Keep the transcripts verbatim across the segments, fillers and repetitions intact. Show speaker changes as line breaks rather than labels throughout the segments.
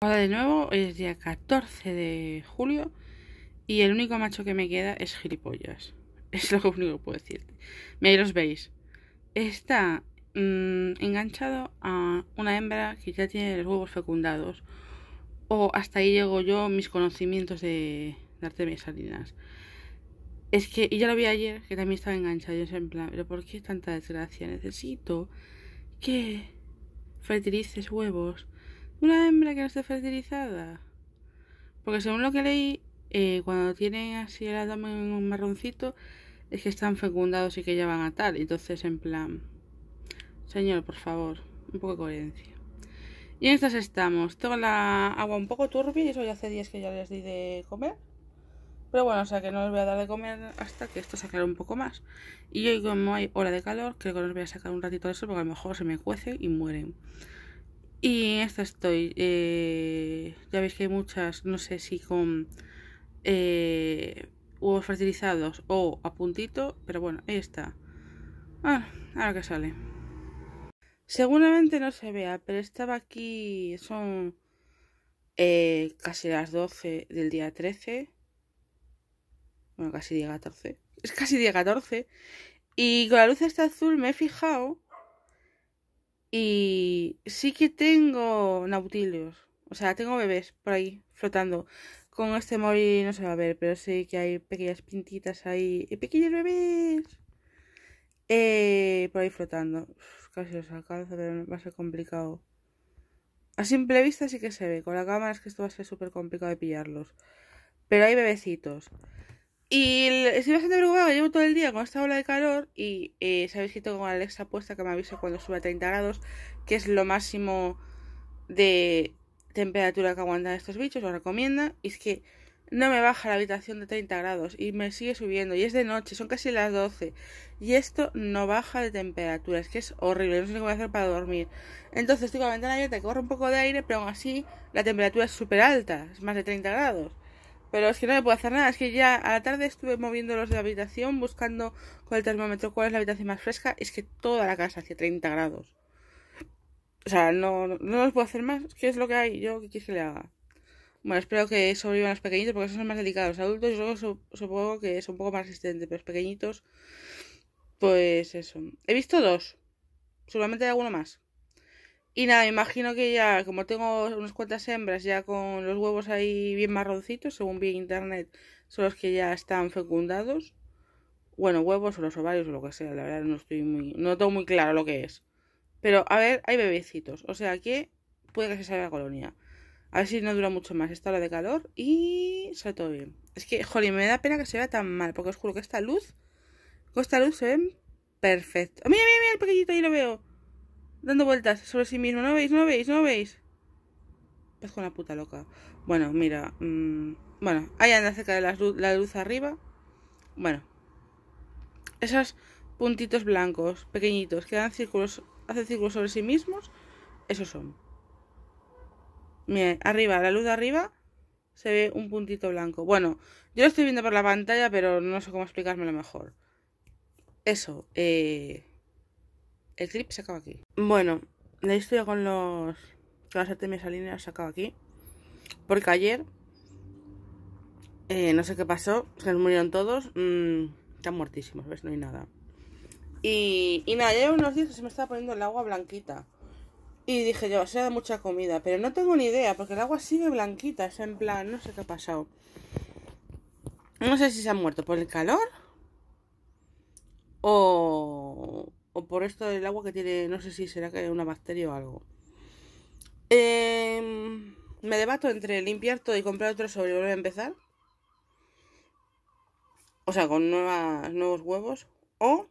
Hola de nuevo, hoy es día catorce de julio y el único macho que me queda es gilipollas. Es lo único que puedo decirte. Mira, ahí los veis. Está mmm, enganchado a una hembra que ya tiene los huevos fecundados. O hasta ahí llego yo, mis conocimientos de, de Artemia salinas. Es que, y ya lo vi ayer, que también estaba enganchado. Yo en plan, ¿pero por qué tanta desgracia? Necesito que fertilices huevos de una hembra que no esté fertilizada. Porque según lo que leí, eh, cuando tienen así el abdomen marroncito, es que están fecundados y que ya van a tal. Entonces, en plan, señor, por favor, un poco de coherencia. Y en estas estamos. Tengo la agua un poco turbia y eso ya hace días que ya les di de comer. Pero bueno, o sea que no les voy a dar de comer hasta que esto se aclare un poco más. Y hoy, como hay hora de calor, creo que les voy a sacar un ratito de sol porque a lo mejor se me cuece y mueren. Y en esta estoy. Eh, ya veis que hay muchas, no sé si con eh, huevos fertilizados o a puntito, pero bueno, ahí está. Ah, ahora que sale. Seguramente no se vea, pero estaba aquí, son eh, casi las doce del día trece. Bueno, casi día catorce. Es casi día catorce. Y con la luz esta azul me he fijado. Y sí que tengo nautilios. O sea, tengo bebés por ahí flotando. Con este móvil no se va a ver, pero sí que hay pequeñas pintitas ahí. Y pequeños bebés. Eh, por ahí flotando. Uf, casi los alcanzo, pero va a ser complicado. A simple vista sí que se ve. Con la cámara es que esto va a ser súper complicado de pillarlos. Pero hay bebecitos. Y estoy bastante preocupada, llevo todo el día con esta ola de calor y eh, sabéis que tengo la Alexa puesta que me avisa cuando sube a treinta grados, que es lo máximo de temperatura que aguantan estos bichos, lo recomienda. Y es que no me baja la habitación de treinta grados y me sigue subiendo. Y es de noche, son casi las doce. Y esto no baja de temperatura, es que es horrible, no sé qué voy a hacer para dormir. Entonces estoy con la ventana abierta, que corre un poco de aire, pero aún así la temperatura es súper alta, es más de treinta grados. Pero es que no le puedo hacer nada, es que ya a la tarde estuve moviéndolos de habitación, buscando con el termómetro cuál es la habitación más fresca. Es que toda la casa hacia treinta grados. O sea, no, no, no los puedo hacer más. ¿Qué es lo que hay? Yo, ¿qué quieres que le haga? Bueno, espero que sobrevivan los pequeñitos porque esos son más delicados. Los adultos yo su- supongo que son un poco más resistentes, pero los pequeñitos, pues eso. He visto dos. Seguramente hay alguno más. Y nada, me imagino que ya, como tengo unas cuantas hembras ya con los huevos ahí bien marroncitos, según vi en internet, son los que ya están fecundados. Bueno, huevos o los ovarios o lo que sea, la verdad no estoy muy, no tengo muy claro lo que es. Pero a ver, hay bebecitos, o sea que puede que se salga la colonia. A ver si no dura mucho más esta hora de calor y sale todo bien. Es que, jolín, me da pena que se vea tan mal, porque os juro que esta luz, con esta luz se ven perfecto. ¡Mira, mira, mira el pequeñito! Ahí lo veo, dando vueltas sobre sí mismo. ¿No veis? ¿No veis? ¿No veis? Pues con la puta loca. Bueno, mira, mmm, bueno, ahí anda cerca de la luz, la luz arriba. Bueno, esos puntitos blancos, pequeñitos, que dan círculos, hacen círculos sobre sí mismos, esos son. Mira, arriba, la luz de arriba, se ve un puntito blanco. Bueno, yo lo estoy viendo por la pantalla, pero no sé cómo explicármelo mejor. Eso, eh, el clip se acaba aquí. Bueno, la historia con los, con las artemias salinas se acaba aquí. Porque ayer, eh, no sé qué pasó, se nos murieron todos. Mmm, están muertísimos, ¿ves? No hay nada. Y, y nada, ya unos días que se me estaba poniendo el agua blanquita. Y dije yo, se da mucha comida, pero no tengo ni idea, porque el agua sigue blanquita, es en plan, no sé qué ha pasado. No sé si se han muerto por el calor o, o por esto del agua que tiene, no sé si será que hay una bacteria o algo. Eh, me debato entre limpiar todo y comprar otro sobre y volver a empezar. O sea, con nuevas, nuevos huevos. O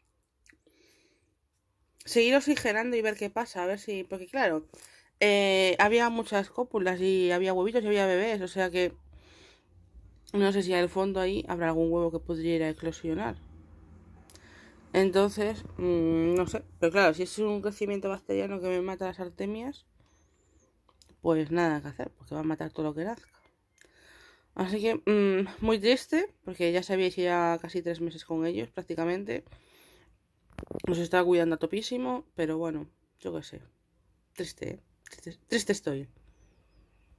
seguir oxigenando y ver qué pasa, a ver si... Porque claro, eh, había muchas cópulas y había huevitos y había bebés, o sea que... No sé si al fondo ahí habrá algún huevo que pudiera eclosionar. Entonces, mmm, no sé. Pero claro, si es un crecimiento bacteriano que me mata las artemias, pues nada que hacer, porque va a matar todo lo que nazca. Así que, mmm, muy triste, porque ya sabíais que ya casi tres meses con ellos prácticamente. Nos estaba cuidando a topísimo, pero bueno, yo qué sé. Triste, ¿eh? Triste, triste estoy.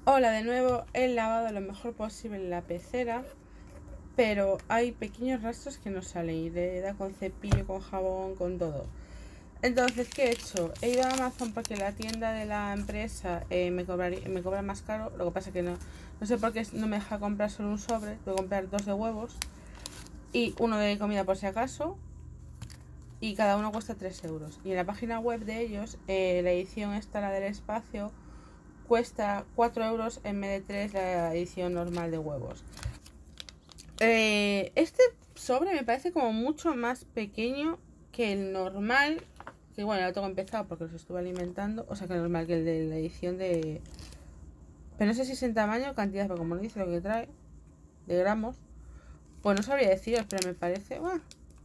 Hola de nuevo, he lavado lo mejor posible la pecera, pero hay pequeños rastros que no salen y le da con cepillo, con jabón, con todo. Entonces, ¿qué he hecho? He ido a Amazon porque la tienda de la empresa eh, me, cobraría, me cobra más caro. Lo que pasa que no, no sé por qué no me deja comprar solo un sobre. Tengo que comprar dos de huevos y uno de comida por si acaso. Y cada uno cuesta tres euros. Y en la página web de ellos, eh, la edición esta, la del espacio, cuesta cuatro euros en vez de tres la edición normal de huevos. Eh, este sobre me parece como mucho más pequeño que el normal. Que bueno, ya lo tengo empezado porque los estuve alimentando. O sea, que el normal, que el de la edición de... Pero no sé si es en tamaño o cantidad, pero como no dice lo que trae de gramos, pues no sabría deciros, pero me parece... Bueno,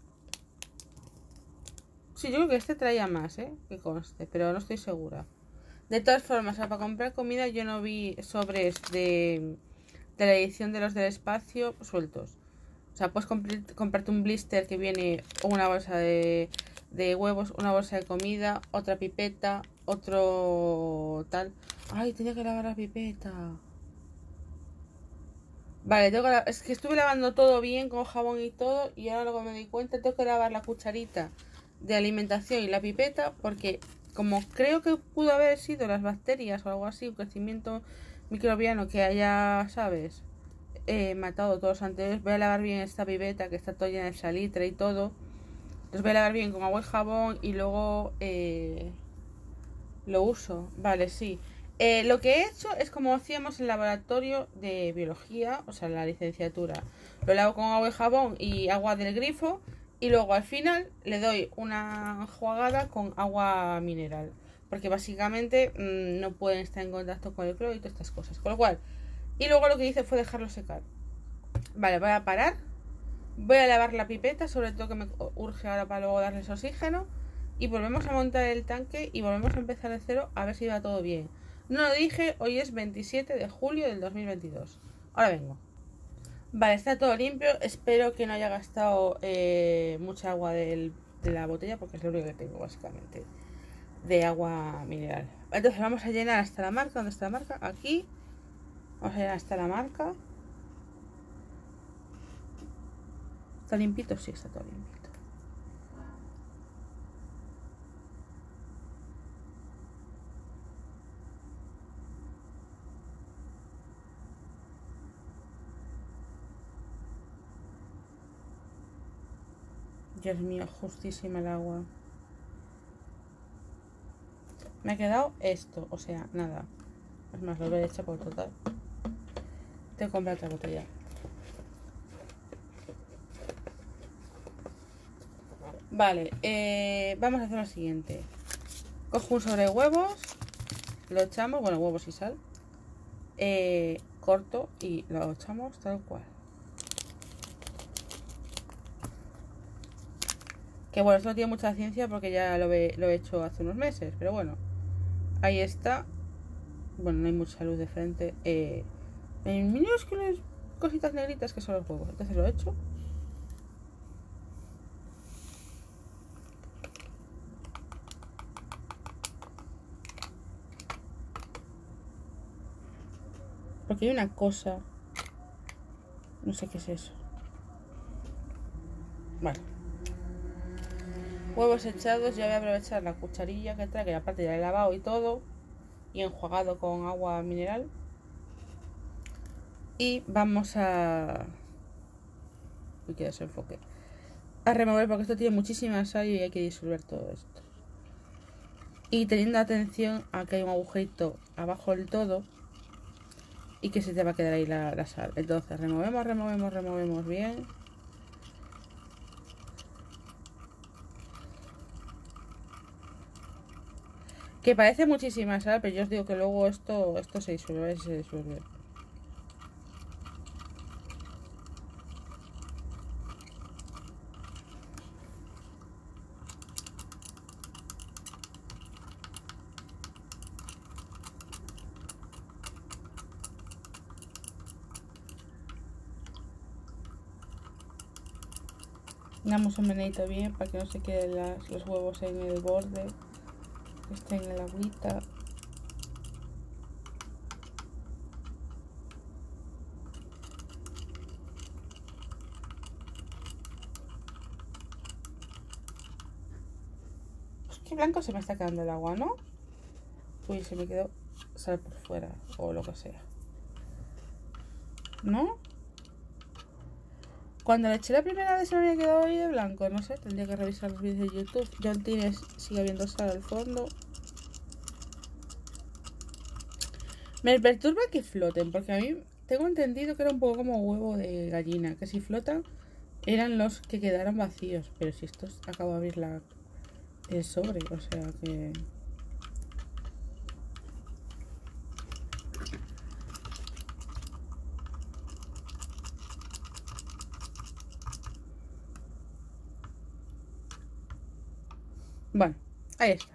sí, yo creo que este traía más, ¿eh? Que conste, pero no estoy segura. De todas formas, para comprar comida yo no vi sobres de, de la edición de los del espacio sueltos. O sea, puedes comp- comprarte un blister que viene una bolsa de, de huevos, una bolsa de comida, otra pipeta, otro tal. Ay, tenía que lavar la pipeta. Vale, tengo que la- es que estuve lavando todo bien con jabón y todo y ahora luego me di cuenta tengo que lavar la cucharita de alimentación y la pipeta porque como creo que pudo haber sido las bacterias o algo así, un crecimiento microbiano que haya, ¿sabes? Eh, matado todos los anteriores. Voy a lavar bien esta pipeta que está toda llena de salitre y todo. Los voy a lavar bien con agua y jabón y luego eh, lo uso. Vale, sí. Eh, lo que he hecho es como hacíamos en el laboratorio de biología, o sea, la licenciatura. Lo lavo con agua y jabón y agua del grifo y luego al final le doy una enjuagada con agua mineral. Porque básicamente mmm, no pueden estar en contacto con el cloro y todas estas cosas. Con lo cual, y luego lo que hice fue dejarlo secar. Vale, voy a parar. Voy a lavar la pipeta, sobre todo que me urge ahora para luego darles oxígeno. Y volvemos a montar el tanque y volvemos a empezar de cero a ver si va todo bien. No lo dije, hoy es veintisiete de julio del dos mil veintidós. Ahora vengo. Vale, está todo limpio. Espero que no haya gastado eh, mucha agua del, de la botella porque es lo único que tengo básicamente de agua mineral. Entonces vamos a llenar hasta la marca. ¿Dónde está la marca? Aquí. Vamos a llenar hasta la marca. ¿Está limpito? Sí, está todo limpito. Dios mío, justísima el agua. Me ha quedado esto, o sea, nada. Es más, lo voy a echar por total. Te compro otra botella. Vale, eh, vamos a hacer lo siguiente. Cojo un sobre de huevos, lo echamos, bueno, huevos y sal. Eh, corto y lo echamos tal cual. Que bueno, esto no tiene mucha ciencia porque ya lo he, lo he hecho hace unos meses, pero bueno. Ahí está. Bueno, no hay mucha luz de frente. Eh, en minúsculas cositas negritas que son los huevos. Entonces lo he hecho. Porque hay una cosa. No sé qué es eso. Vale. Huevos echados. Ya voy a aprovechar la cucharilla que trae, que aparte ya he lavado y todo. Y enjuagado con agua mineral. Y vamos a... Uy, que desenfoque. A remover porque esto tiene muchísima sal y hay que disolver todo esto. Y teniendo atención a que hay un agujerito abajo del todo y que se te va a quedar ahí la, la sal. Entonces removemos, removemos, removemos bien. Que parece muchísima sal, pero yo os digo que luego esto, esto se disuelve, se disuelve. Damos un meneito bien para que no se queden las, los huevos en el borde, que estén en la agüita. qué blanco se me está quedando el agua, ¿no? Uy, se me quedó sal por fuera o lo que sea. ¿No? Cuando le eché la primera vez se me había quedado ahí de blanco. No sé, tendría que revisar los vídeos de YouTube. John Tines sigue habiendo sal al fondo. Me perturba que floten, porque a mí tengo entendido que era un poco como huevo de gallina, que si flotan eran los que quedaran vacíos. Pero si estos acabo de abrir la, el sobre, o sea que... Bueno, ahí está.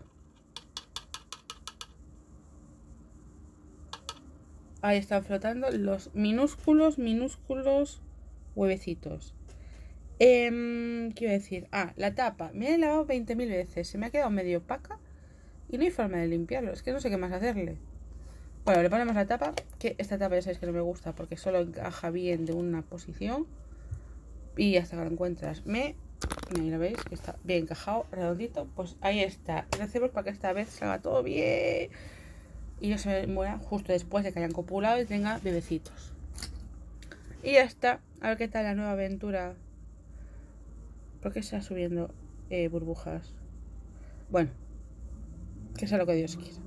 Ahí están flotando los minúsculos, minúsculos huevecitos. Eh, ¿Qué iba a decir? Ah, la tapa. Me he lavado veinte mil veces. Se me ha quedado medio opaca y no hay forma de limpiarlo. Es que no sé qué más hacerle. Bueno, le ponemos la tapa. Que esta tapa ya sabéis que no me gusta porque solo encaja bien de una posición. Y hasta que lo encuentras. Me... Ahí lo veis, que está bien encajado, redondito. Pues ahí está. Lo hacemos para que esta vez salga todo bien y no se muera justo después de que hayan copulado y tenga bebecitos. Y ya está. A ver qué tal la nueva aventura. ¿Por qué está subiendo eh, burbujas? Bueno, que sea lo que Dios quiera.